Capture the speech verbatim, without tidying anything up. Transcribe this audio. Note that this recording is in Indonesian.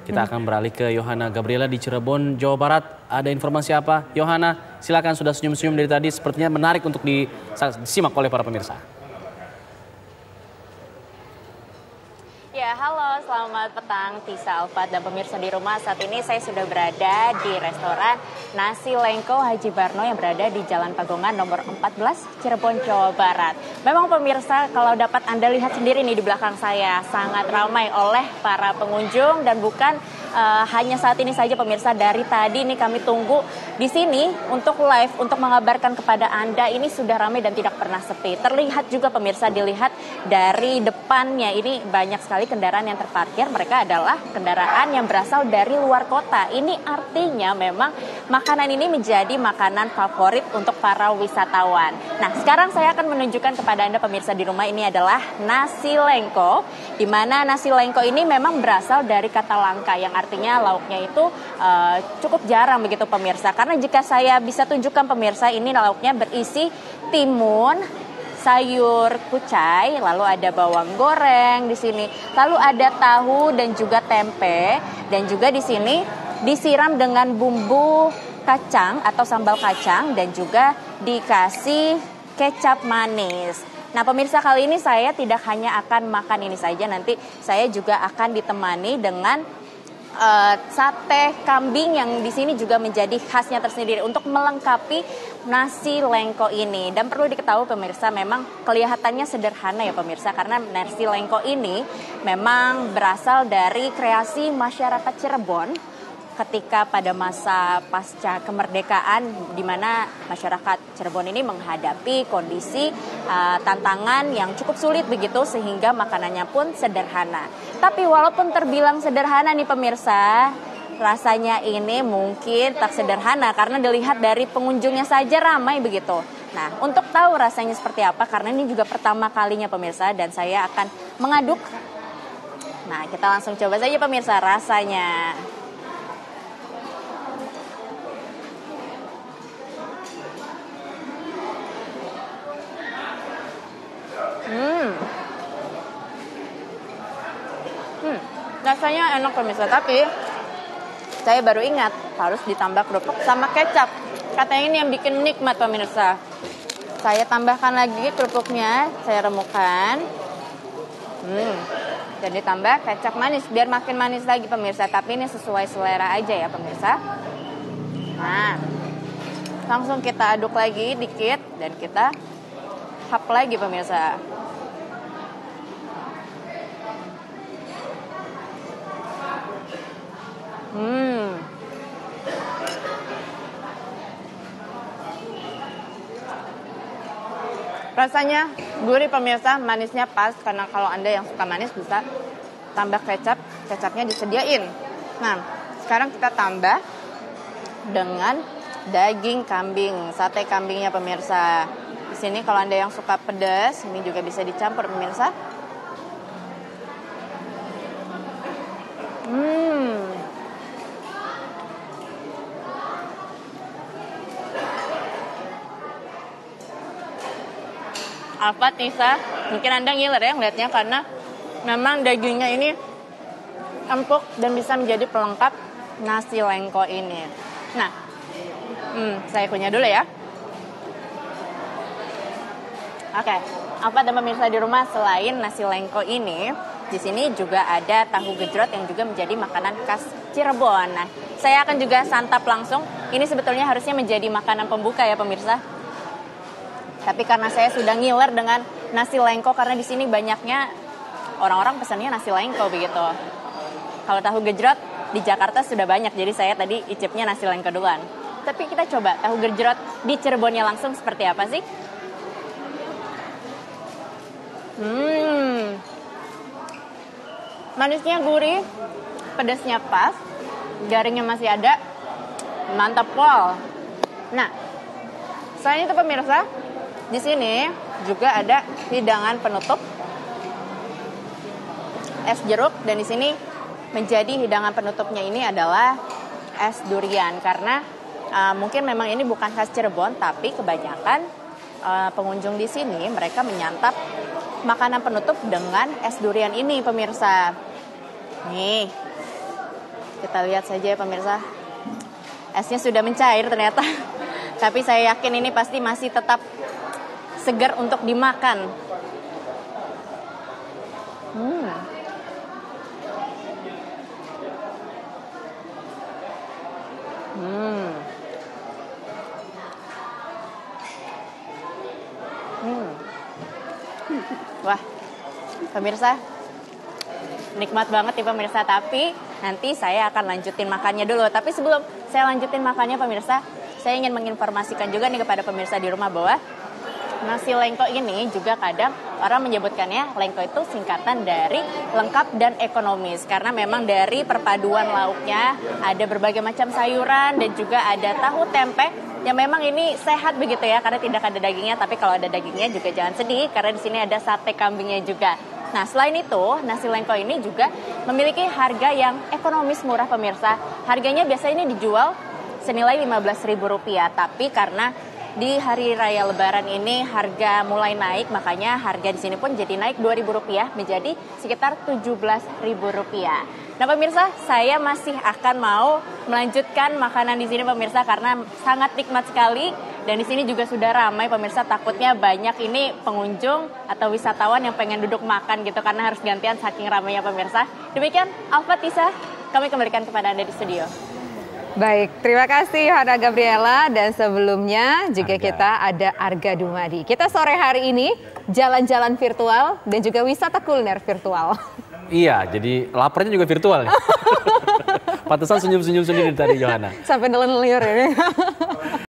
Kita akan beralih ke Yohana Gabriela di Cirebon, Jawa Barat. Ada informasi apa? Yohana, silakan, sudah senyum-senyum dari tadi. Sepertinya menarik untuk disimak oleh para pemirsa. Ya, halo, selamat petang Tisa, Alfat, dan pemirsa di rumah. Saat ini saya sudah berada di restoran Nasi Lengko Haji Barno yang berada di Jalan Pagongan nomor empat belas, Cirebon, Jawa Barat. Memang pemirsa, kalau dapat Anda lihat sendiri nih di belakang saya, sangat ramai oleh para pengunjung dan bukan uh, hanya saat ini saja pemirsa. Dari tadi nih kami tunggu di sini untuk live, untuk mengabarkan kepada Anda ini sudah ramai dan tidak pernah sepi. Terlihat juga pemirsa, dilihat dari depannya ini banyak sekali kendaraan yang terparkir. Mereka adalah kendaraan yang berasal dari luar kota. Ini artinya memang makanan ini menjadi makanan favorit untuk para wisatawan. Nah, sekarang saya akan menunjukkan kepada Anda pemirsa di rumah, ini adalah nasi lengko, di mana nasi lengko ini memang berasal dari kata langka yang artinya lauknya itu uh, cukup jarang begitu pemirsa. Karena jika saya bisa tunjukkan pemirsa, ini lauknya berisi timun, sayur kucai, lalu ada bawang goreng di sini, lalu ada tahu dan juga tempe, dan juga di sini disiram dengan bumbu kacang atau sambal kacang dan juga dikasih kecap manis. Nah pemirsa, kali ini saya tidak hanya akan makan ini saja, nanti saya juga akan ditemani dengan Uh, sate kambing yang di sini juga menjadi khasnya tersendiri untuk melengkapi nasi lengko ini. Dan perlu diketahui pemirsa, memang kelihatannya sederhana ya pemirsa, karena nasi lengko ini memang berasal dari kreasi masyarakat Cirebon ketika pada masa pasca kemerdekaan, di mana masyarakat Cirebon ini menghadapi kondisi uh, tantangan yang cukup sulit begitu, sehingga makanannya pun sederhana. Tapi walaupun terbilang sederhana nih pemirsa, rasanya ini mungkin tak sederhana karena dilihat dari pengunjungnya saja ramai begitu. Nah, untuk tahu rasanya seperti apa, karena ini juga pertama kalinya pemirsa dan saya akan mengaduk. Nah, kita langsung coba saja pemirsa rasanya. Hmm. Hmm, rasanya enak pemirsa, tapi saya baru ingat harus ditambah kerupuk sama kecap. Katanya ini yang bikin nikmat pemirsa. Saya tambahkan lagi kerupuknya, saya remukan. Hmm. Dan ditambah kecap manis biar makin manis lagi pemirsa, tapi ini sesuai selera aja ya pemirsa. Nah, langsung kita aduk lagi dikit dan kita hap lagi pemirsa. Hmm. Rasanya gurih pemirsa, manisnya pas, karena kalau Anda yang suka manis bisa tambah kecap, kecapnya disediain. Nah, sekarang kita tambah dengan daging kambing, sate kambingnya pemirsa. Di sini kalau Anda yang suka pedas, ini juga bisa dicampur pemirsa. Hmm. Apa Tisa? Mungkin Anda ngiler ya ngeliatnya, karena memang dagingnya ini empuk dan bisa menjadi pelengkap nasi lengko ini. Nah, hmm, saya kunyah dulu ya. Oke, apa dan pemirsa di rumah, selain nasi lengko ini, di sini juga ada tahu gejrot yang juga menjadi makanan khas Cirebon. Nah, saya akan juga santap langsung. Ini sebetulnya harusnya menjadi makanan pembuka ya pemirsa. Tapi karena saya sudah ngiler dengan nasi lengko, karena di sini banyaknya orang-orang pesannya nasi lengko begitu. Kalau tahu gejrot di Jakarta sudah banyak, jadi saya tadi icipnya nasi lengko duluan. Tapi kita coba tahu gejrot di Cirebonnya langsung seperti apa sih? Hmm, manisnya gurih, pedasnya pas, garingnya masih ada, mantap pol. Nah, selain itu pemirsa, di sini juga ada hidangan penutup es jeruk, dan di sini menjadi hidangan penutupnya ini adalah es durian, karena uh, mungkin memang ini bukan khas Cirebon, tapi kebanyakan uh, pengunjung di sini mereka menyantap makanan penutup dengan es durian ini pemirsa. Nih, Kita lihat saja ya pemirsa. Esnya sudah mencair ternyata. Tapi saya yakin ini pasti masih tetap segar untuk dimakan. Hmm. Hmm. Hmm. Wah, pemirsa, nikmat banget nih pemirsa. Tapi nanti saya akan lanjutin makannya dulu. Tapi sebelum saya lanjutin makannya pemirsa, saya ingin menginformasikan juga nih kepada pemirsa di rumah bahwa nasi lengko ini juga kadang orang menyebutkannya lengko itu singkatan dari lengkap dan ekonomis. Karena memang dari perpaduan lauknya ada berbagai macam sayuran dan juga ada tahu tempe yang memang ini sehat begitu ya, karena tidak ada dagingnya. Tapi kalau ada dagingnya juga jangan sedih karena di sini ada sate kambingnya juga. Nah, selain itu, nasi lengko ini juga memiliki harga yang ekonomis murah pemirsa. Harganya biasanya ini dijual senilai lima belas ribu rupiah, tapi karena di hari raya lebaran ini harga mulai naik, makanya harga di sini pun jadi naik dua ribu rupiah menjadi sekitar tujuh belas ribu rupiah. Nah pemirsa, saya masih akan mau melanjutkan makanan di sini pemirsa karena sangat nikmat sekali. Dan di sini juga sudah ramai pemirsa, takutnya banyak ini pengunjung atau wisatawan yang pengen duduk makan gitu karena harus gantian saking ramainya pemirsa. Demikian Alfa, Tisa, kami kembalikan kepada Anda di studio. Baik, terima kasih Yohana Gabriela, dan sebelumnya juga Arga. Kita ada Arga Dumadi. Kita sore hari ini jalan-jalan virtual dan juga wisata kuliner virtual. Iya, jadi laparnya juga virtual nih. Pantesan senyum-senyum sendiri tadi Yohana. Sampai nelen-nelen ini.